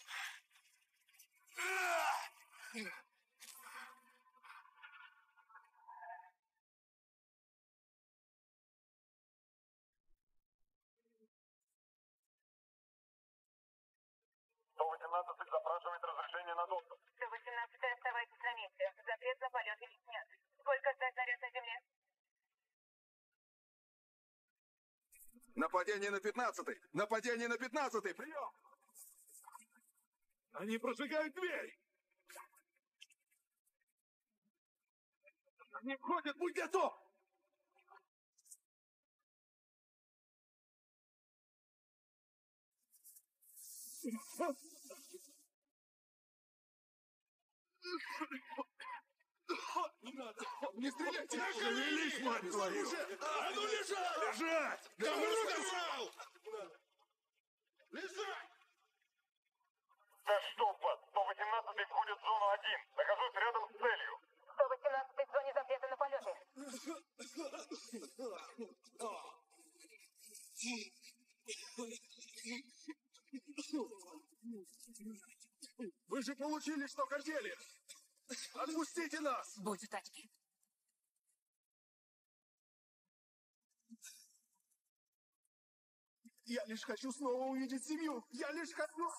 сто восемнадцать запрашивает разрешение на доступ. сто восемнадцать, оставайтесь на месте. Запрет на полет или снят. Сколько ждать наряд на земле? Нападение на пятнадцатый! Нападение на пятнадцатый! Прием! Они прожигают дверь! Они входят, будь готов! Не надо! Не стреляйте! Шевелись, мать твою! А ну лежать! Лежать! Кому сказал? Лежать! Да что вас, сто восемнадцать входит в зону один. Нахожусь рядом с целью. сто восемнадцать в зоне запрета на полеты. Вы же получили, что хотели! Отпустите нас! Будь у тачки. Я лишь хочу снова увидеть семью! Я лишь хочу...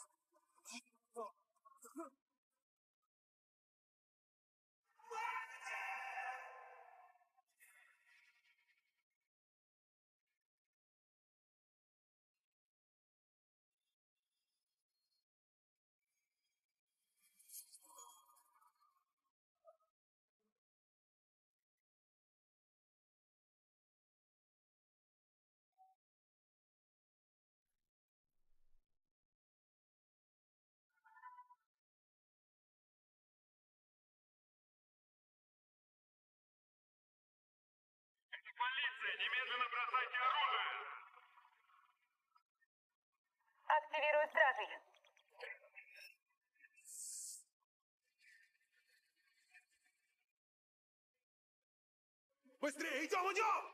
Полиция, немедленно бросайте оружие! Активирую стражей. Быстрее, идем, идем!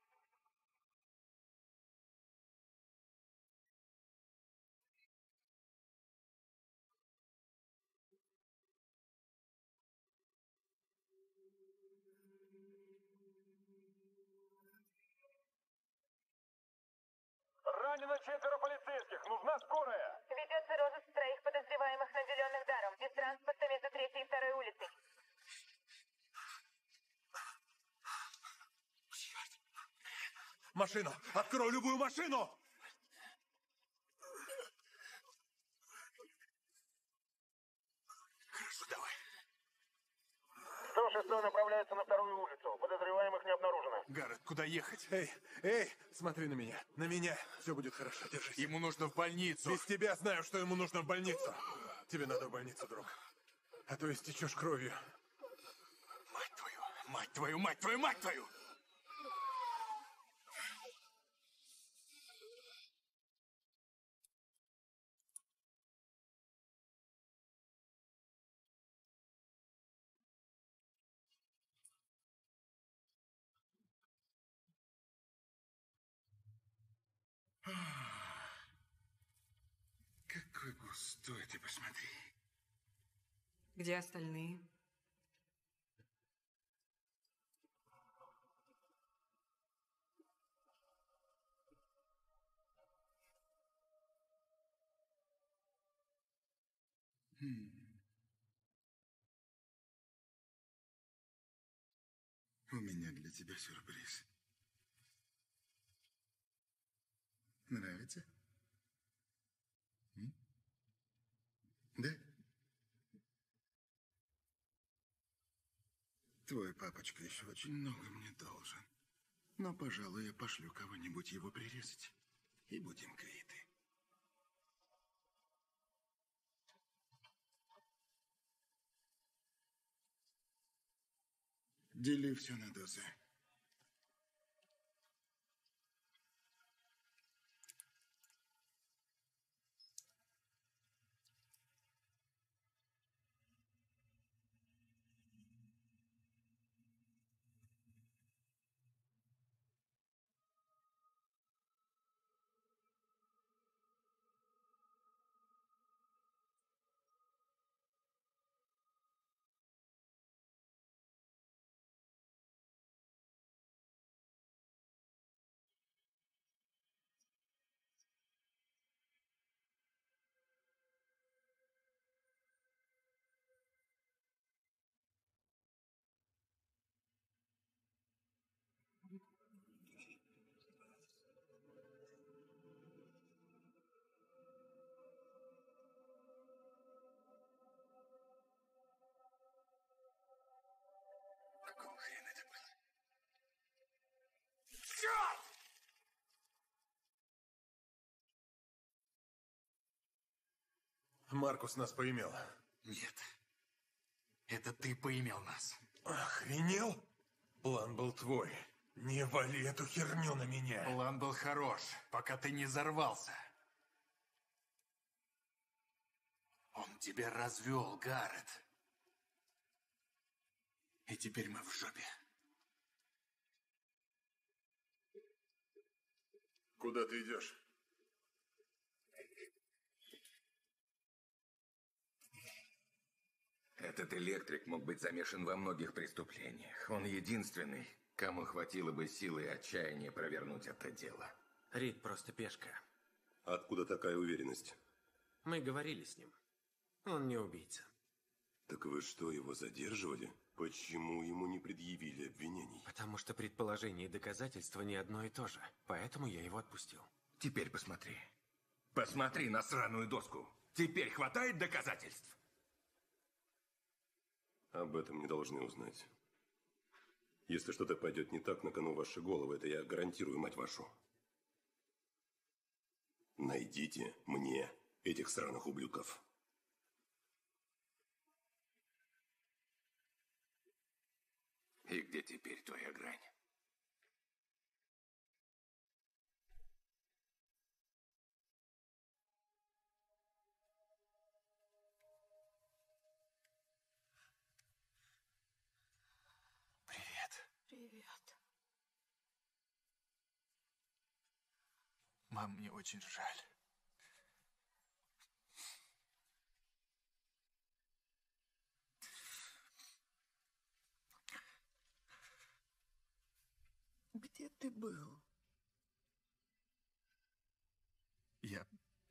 Ранено четверо полицейских. Нужна скорая. Ведется розыск троих подозреваемых, наделенных даром. Без транспорта между третьей и второй улицей. Машину! Открой любую машину! Хорошо, давай. сто шестой направляется на вторую улицу. Подозреваемых не обнаружено. Гаррет, куда ехать? Эй, эй, смотри на меня. На меня. Все будет хорошо, держись. Ему нужно в больницу. Без тебя знаю, что ему нужно в больницу. Тебе надо в больницу, друг. А то истечешь кровью. Мать твою, мать твою, мать твою, мать твою! Какой густой, ты посмотри. Где остальные? Хм. У меня для тебя сюрприз. Нравится? М? Да? Твой папочка еще очень много мне должен. Но, пожалуй, я пошлю кого-нибудь его прирезать. И будем квиты. Дели все на дозы. Какого хрена это было? Черт! Маркус нас поимел. Нет. Это ты поимел нас. Охренел? План был твой. Не вали эту херню на меня. План был хорош, пока ты не взорвался. Он тебя развел, Гаррет. И теперь мы в жопе. Куда ты идешь? Этот электрик мог быть замешан во многих преступлениях. Он единственный, кому хватило бы силы и отчаяния провернуть это дело. Рид просто пешка. Откуда такая уверенность? Мы говорили с ним. Он не убийца. Так вы что, его задерживали? Почему ему не предъявили обвинений? Потому что предположение и доказательства не одно и то же. Поэтому я его отпустил. Теперь посмотри. Посмотри на сраную доску. Теперь хватает доказательств? Об этом не должны узнать. Если что-то пойдет не так, на кону ваши головы, это я гарантирую, мать вашу. Найдите мне этих сраных ублюдков. И где теперь твоя грань? Привет. Мам, мне очень жаль. Где ты был? Я...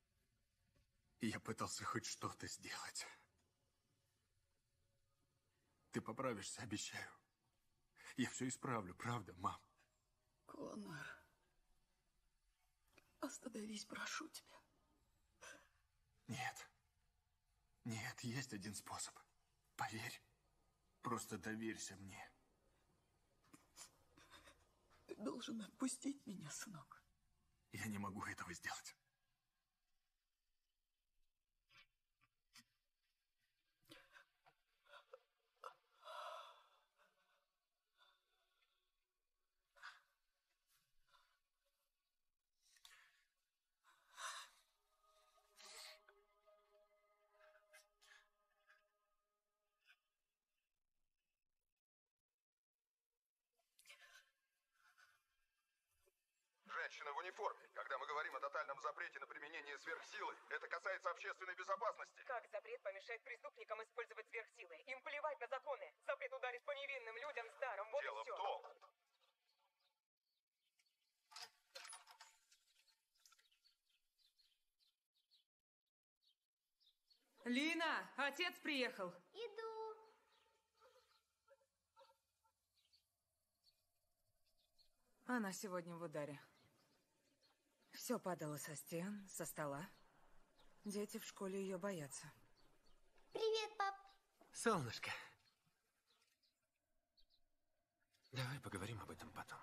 Я пытался хоть что-то сделать. Ты поправишься, обещаю. Я все исправлю, правда, мам? Конор, остановись, прошу тебя. Нет. Нет, есть один способ. Поверь. Просто доверься мне. Ты должен отпустить меня, сынок. Я не могу этого сделать. Женщина в униформе. Когда мы говорим о тотальном запрете на применение сверхсилы, это касается общественной безопасности. Как запрет помешает преступникам использовать сверхсилы? Им плевать на законы. Запрет ударит по невинным людям старым. Вот Дело и все. в том... Лина, отец приехал. Иду. Она сегодня в ударе. Все падало со стен, со стола. Дети в школе ее боятся. Привет, пап. Солнышко. Давай поговорим об этом потом.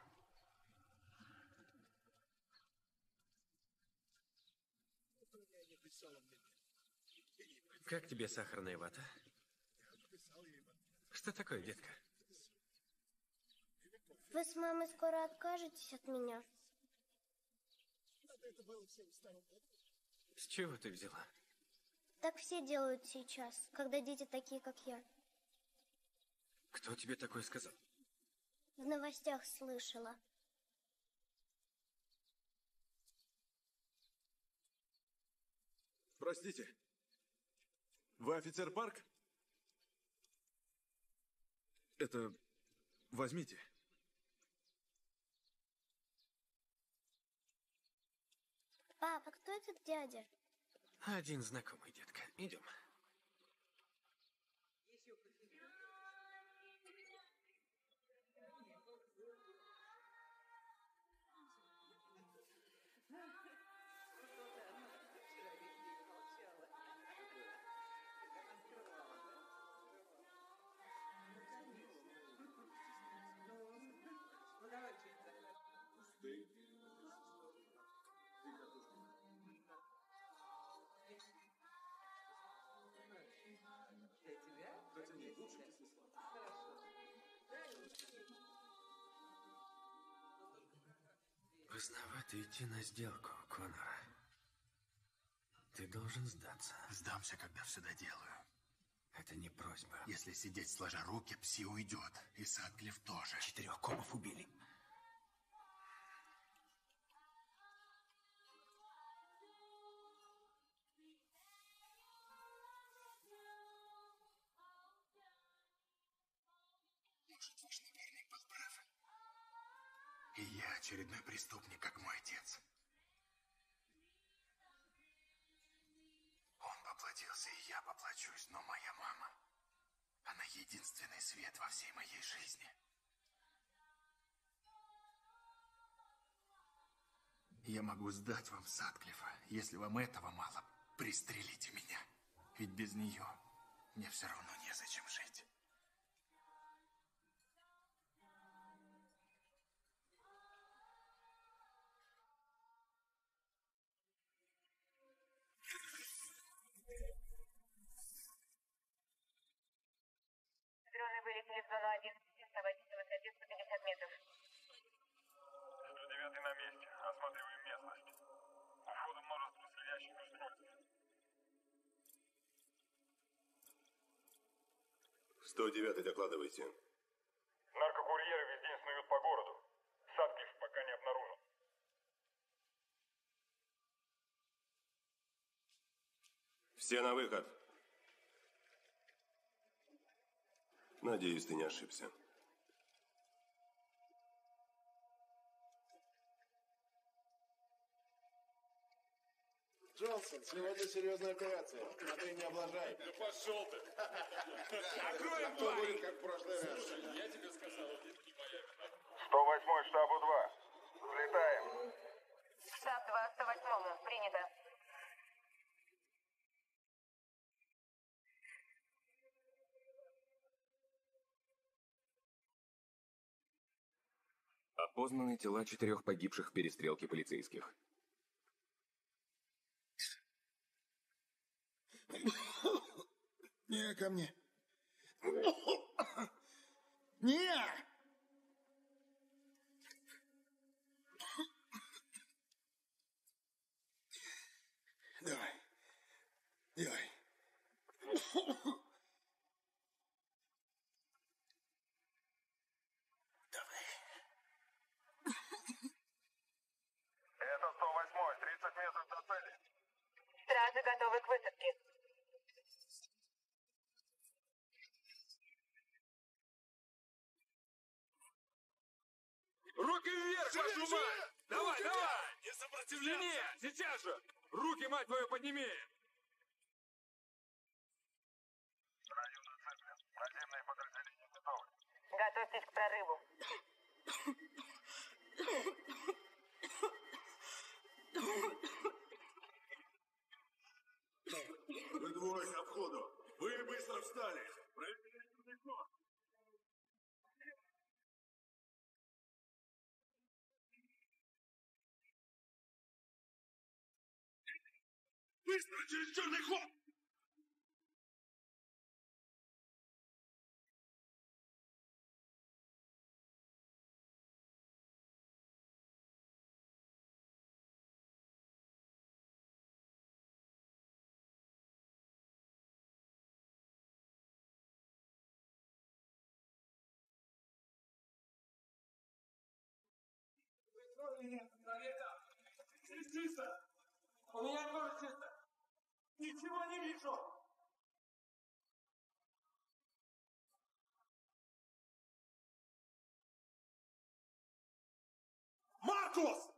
Как тебе сахарная вата? Что такое, детка? Вы с мамой скоро откажетесь от меня? С чего ты взяла? Так все делают сейчас, когда дети такие, как я. Кто тебе такое сказал? В новостях слышала. Простите, вы офицер Парк? Это... возьмите. Папа, кто этот дядя? Один знакомый, детка. Идем. Поздновато идти на сделку, Конора. Ты должен сдаться. Сдамся, когда все доделаю. Это не просьба. Если сидеть сложа руки, Пси уйдет. И Сатклифф тоже. Четырех копов убили. Может, ваш напарник был прав? И я очередной преступник, как мой отец. Он поплатился, и я поплачусь, но моя мама... Она единственный свет во всей моей жизни. Я могу сдать вам Сатклиффа. Если вам этого мало, пристрелите меня. Ведь без нее мне все равно незачем жить. Дроны вылетели в зону один. Оставайтесь на высоте сто пятьдесят метров. сто девятый на месте. Осматриваем местность. У входа множество следящих устройств. сто девятый, докладывайте. Наркокурьеры весь день снуют по Все на выход. Надеюсь, ты не ошибся. Джонсон, сегодня серьезная операция. Смотри, не облажай. Да пошел ты! Накроем, то будет как в прошлый раз. Я тебе сказал, это не моя вина. сто восьмой штабу два. Взлетаем. Штаб два, сто восьмому. Принято. Опознаны тела четырех погибших в перестрелке полицейских. Не, ко мне. Не! Давай. Делай. Это сто восьмой, тридцать метров до цели. Стражи готовы к высадке. Руки вверх, вашу мать! Давай, давай! Не сопротивляйся! Сейчас же! Руки, мать твою, подними! Район оцеплен. Наземные подразделения готовы. Готовьтесь к прорыву. Вы двое к обходу. Вы быстро встали. Проверяйте далеко. Быстро, через черный ход! Здесь чисто! У меня тоже чисто! Ничего не вижу! Маркус!